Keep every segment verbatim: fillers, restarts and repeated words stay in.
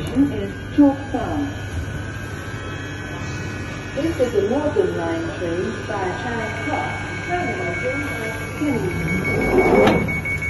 station is Chalk Farm. This is a Northern Line train via Charing Cross, terminating at Kennington.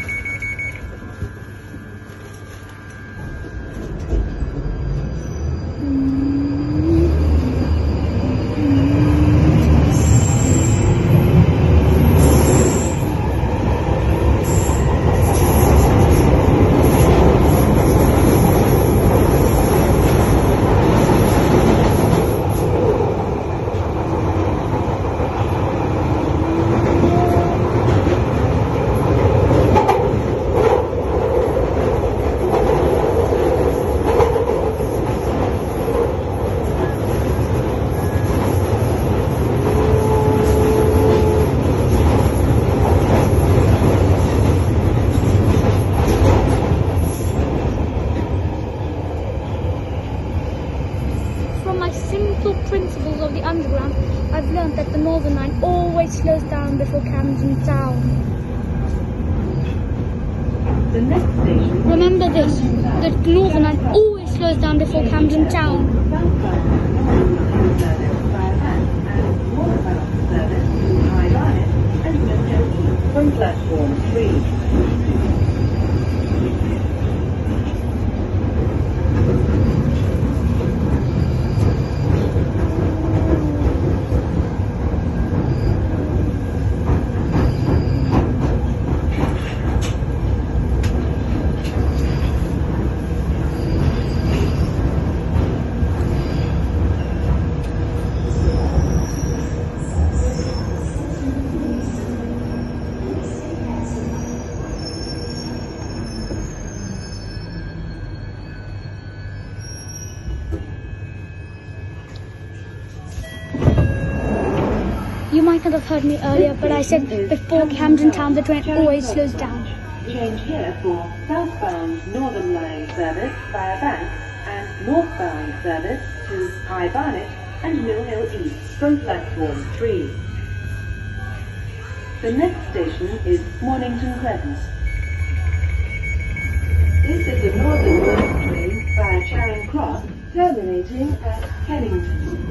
Principles of the Underground, I've learned that the Northern Line always slows down before Camden Town. The next station. Remember this, the Northern Line always slows down before Camden Town. From platform three. You might not have heard me earlier, but I said before Camden Town the train always slows down. Change here for southbound Northern Line service via Bank and northbound service to High Barnet and Mill Hill East from platform three. The next station is Mornington Crescent. This is a Northern Line train via Charing Cross, terminating at Kennington.